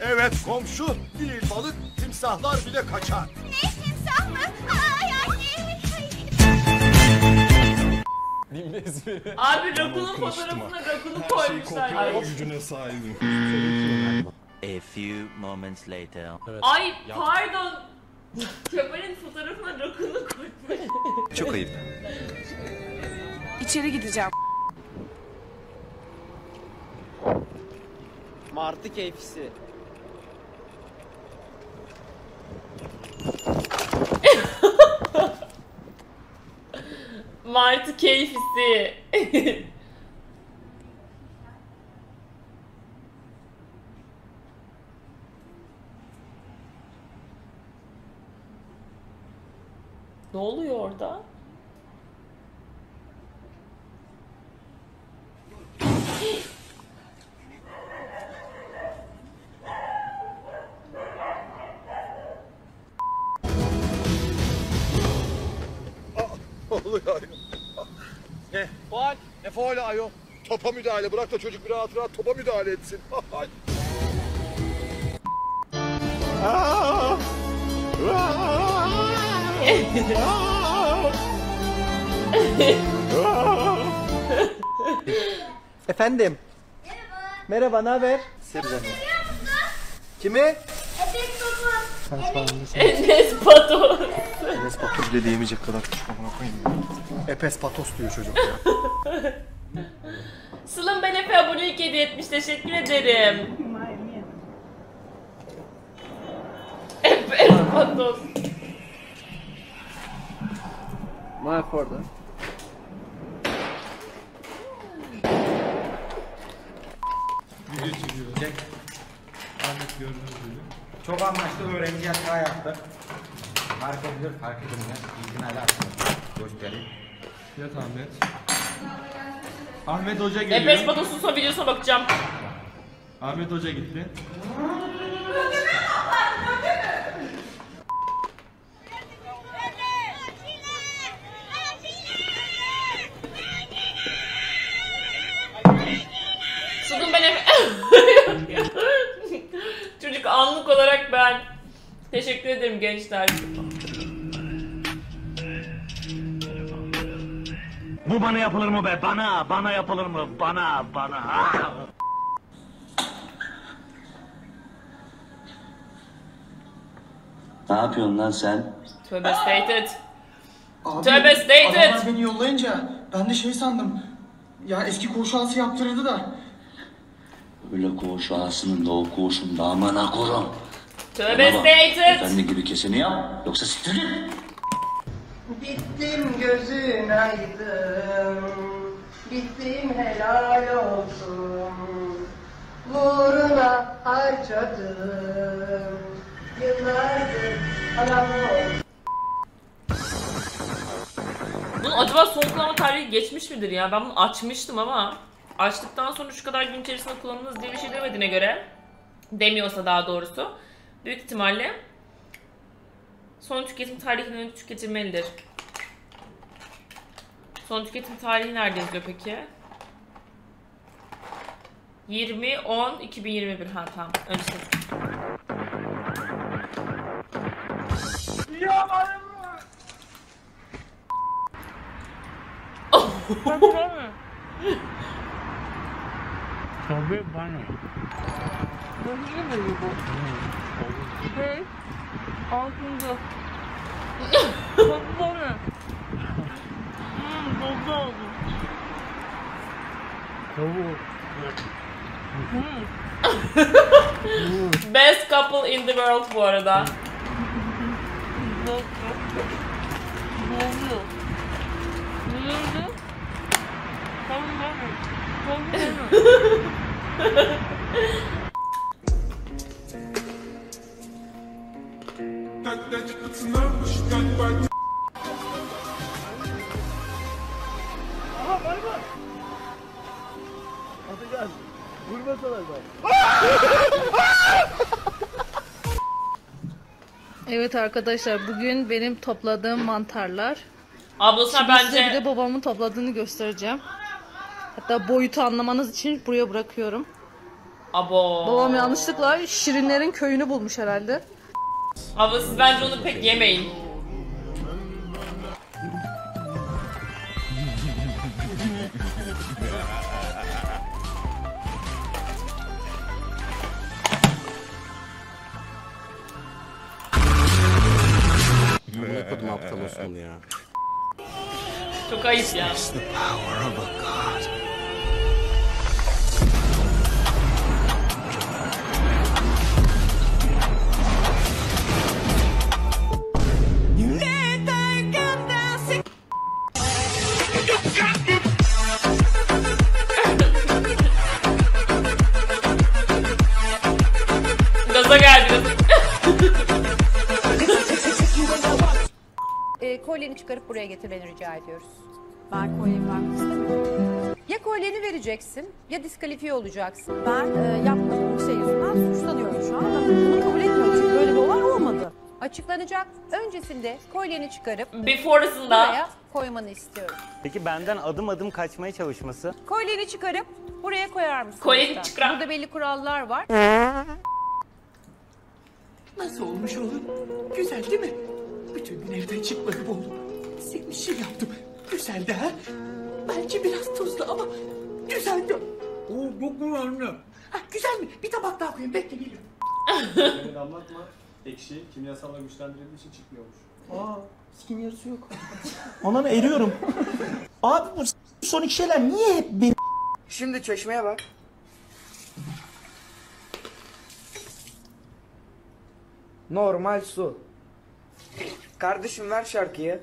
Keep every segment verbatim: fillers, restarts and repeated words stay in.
Evet komşu, değil balık, timsahlar bile kaçar. Ne, timsah mı? Ay anne. Bilmez mi? Abi Rakun'un fotoğrafına Rakun'u koymuşlar. Ay, gücüne sahibim. A few moments later. Evet. Ay pardon. Kemal'in fotoğrafına Rakun'u koymuş. Çok ayıp. İçeri gideceğim. Martı keyfisi. Martı keyfisi. Ne oluyor orada? Oluyor ayol. Ne? Faal. Ne faali ayol? Topa müdahale. Bırak da çocuk bir rahat rahat topa müdahale etsin. Efendim. Merhaba, ne haber? Kimi? Enes Patos. Enes Patos bile diyemeyecek kadar amına koyayım ya. Epes Patos diyor çocuk ya. Sılım ben Efe abonelik hediye etmiş. Teşekkür ederim. Epes Patos. Mark orada. Video çekiyor. Ahmet gördüğünüz gibi. Çok anlaştık, öğrenci hata yaptık. Fark edilir, fark edilmez. İlginayla atılır. Gösterin. Yat Ahmet. Ahmet Hoca Epes geliyor. Patos'un son videosuna bakacağım. Ahmet Hoca gitti. Sılım ben Efe... Çocuk anlık olarak ben. Teşekkür ederim gençler. Bu bana yapılır mı be? Bana, bana yapılır mı? Bana, bana. Ne yapıyorsun lan sen? Tövbe stated. Abi, Tövbe stated. adamlar beni yollayınca ben de şey sandım. Ya eski koğuşansı yaptırırdı da. Öyle koğuş ağasının da o koğuşun da amına korum. Tövbe stated. Efendi gibi keseni yap, yoksa siktirin. Bittim gözün aydın, bittim helal olsun. Uğruna harcadım, yıllardır anam olsun. Bunun acaba son kullanma tarihi geçmiş midir ya? Ben bunu açmıştım ama açtıktan sonra şu kadar gün içerisinde kullanılır diye bir şey demediğine göre, demiyorsa daha doğrusu, büyük ihtimalle son tüketim tarihinden önce tüketilmelidir. Son tüketim tarihi nerede yazıyor peki? yirmi on iki bin yirmi bir. Ha tamam. Öncesi. Tabii bana. Şey, altında. Toplu mu? Hmm, toplu oldu. Tavuk. Best couple in the world bu arada. Ne oluyor? Ne oldu? Tamam tamam. Tamam. Aha bay bay. Hadi gel. Vurmasalar bak. Evet arkadaşlar, bugün benim topladığım mantarlar. Ablasına Şimdi bence... size bir de babamın topladığını göstereceğim. Hatta boyutu anlamanız için buraya bırakıyorum. Abo. Babam yanlışlıkla Şirinlerin köyünü bulmuş herhalde. Abla siz bence onu pek yemeyin. Ne kodum aptal olsun ya. Çok ayıp ya. Gaza geldi. E, kolyeni çıkarıp buraya getirmeni rica ediyoruz. Ben kolyemi vermek istemiyorum. Ya kolyeni vereceksin ya diskalifiye olacaksın. Ben e, yapmadığım bir şey yüzünden suçlanıyorum şu an. Ben bunu kabul etmiyorum çünkü böyle bir olay olmadı. Açıklanacak. Öncesinde kolyeni çıkarıp Before'sında buraya koymanı istiyorum. Peki benden adım adım kaçmaya çalışması? Kolyeni çıkarıp buraya koyar mısın? Kolyeni lütfen? çıkar. Burada belli kurallar var. Nasıl olmuş oğlum? Güzel değil mi? Bütün gün evden çıkmadım oğlum. Senin için yaptım. Güzeldi ha? Belki biraz tuzlu ama güzeldi. Oo, çok güzel. Ha, güzel mi? Bir tabak daha koyayım. Bekle geliyorum. Beni anlatma. Ekşi kimyasalla güçlendirildiği için çıkmıyormuş. Aa, skin yarısı yok. Ananı eriyorum. Abi bu son iki şeyler niye hep benim? Şimdi çeşmeye bak. Normal su. Kardeşim ver şarkıyı.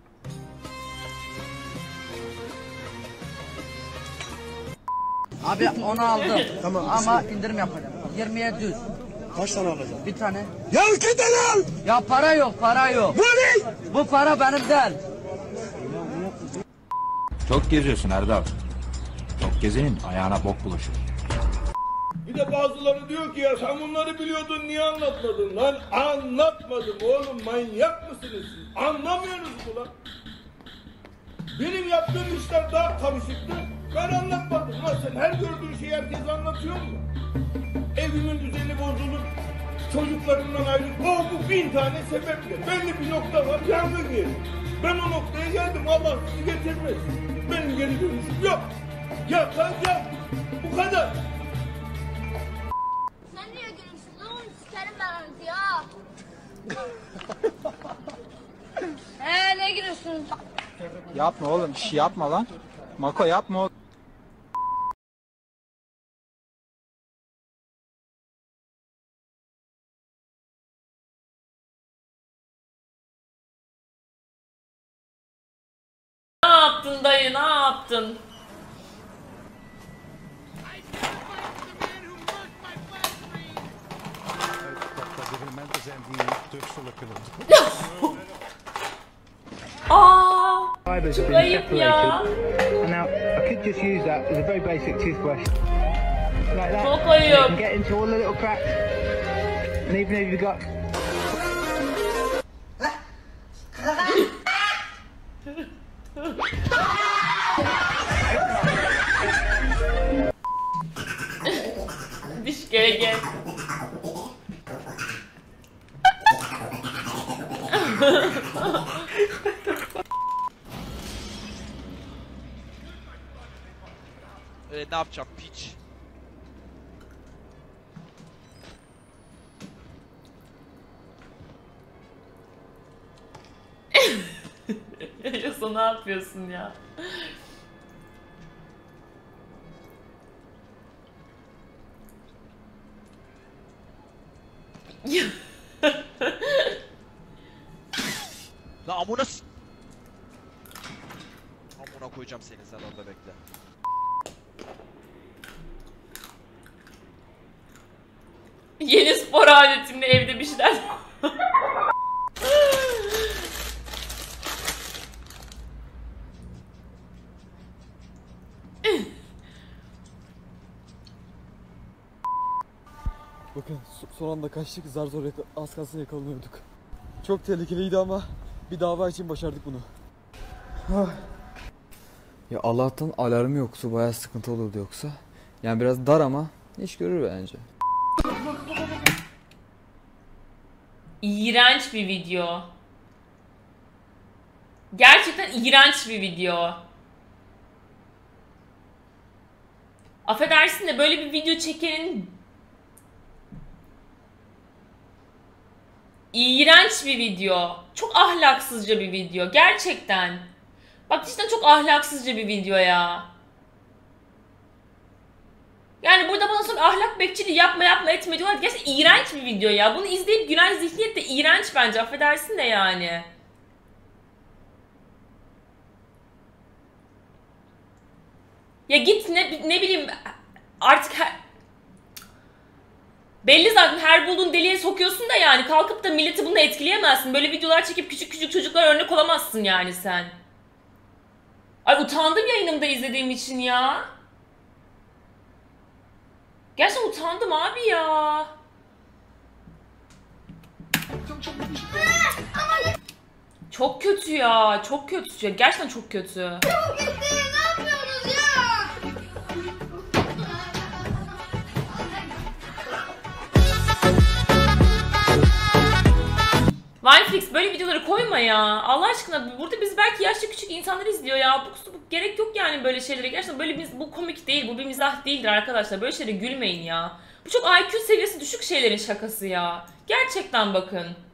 Abi onu aldım. Tamam. Ama indirim yapacağım. yirmiye düz. Kaç tane alacaksın? Bir tane. Ya iki tane al. Ya para yok, para yok. Bu ne? Bu para benim değil. Çok geziyorsun Erdal. Çok gezenin ayağına bok bulaşır. Bir de bazıları diyor ki ya sen bunları biliyordun niye anlatmadın lan? Anlatmadım oğlum, manyak mısınız siz? Anlamıyorsunuz mu lan? Benim yaptığım işler daha karışıktı. Ben anlatmadım lan, sen her gördüğün şeyi herkes anlatıyor mu? Evimin düzeni bozulup çocuklarımdan ayrılıp o bu bin tane sebeple. Belli bir nokta var, yangın yeri. Ben o noktaya geldim, Allah sizi getirmesin. Benim geri dönüşüm yok. Ya kanka bu kadar. Sen niye gülüyorsun lan? Sikerim ben onu ya. Eee ne gülüyorsun? Yapma oğlum, şş yapma lan. Mako yapma oğlum. Ne yaptın dayı, ne yaptın? Aa, çok ayıp ya. Now, I could just use that as a very basic toothbrush. Like that. Çok ayıp. You can get into all the little cracks. And even if you've got... Diş gel gel. Ee, ne yapacağım piç? Yasa ne yapıyorsun ya? La amına s... Amına koyacağım seni, sen orada bekle. Yeni spor aletimle evde bir şeyler. Bakın son anda kaçtık, zar zor yaka az kalsın yakalanıyorduk. Çok tehlikeliydi ama bir dava için başardık bunu. Ya Allah'tan alarm yoksa bayağı sıkıntı olurdu yoksa. Yani biraz dar ama İş görür bence. İğrenç bir video. Gerçekten iğrenç bir video. Affedersin de böyle bir video çekenin iğrenç bir video. Çok ahlaksızca bir video. Gerçekten. Bak cidden çok ahlaksızca bir video ya. Yani burada bana sonra ahlak bekçiliği yapma yapma etme diyorlar. Gerçekten iğrenç bir video ya. Bunu izleyip Günay Zihniyet de iğrenç bence. Affedersin de yani. Ya git ne, ne bileyim artık her... Belli zaten her bulduğun deliğe sokuyorsun da yani. Kalkıp da milleti bunu etkileyemezsin. Böyle videolar çekip küçük küçük çocuklara örnek olamazsın yani sen. Ay utandım yayınımda izlediğim için ya. Gerçekten utandım abi ya. Çok kötü ya. Çok kötü. Gerçekten çok kötü. Wineflix böyle videoları koyma ya. Allah aşkına burada biz belki yaşlı küçük insanlar izliyor ya. Bu, bu gerek yok yani böyle şeylere. Gerçekten böyle bir, bu komik değil. Bu bir mizah değildir arkadaşlar. Böyle şeylere gülmeyin ya. Bu çok I Q seviyesi düşük şeylerin şakası ya. Gerçekten bakın.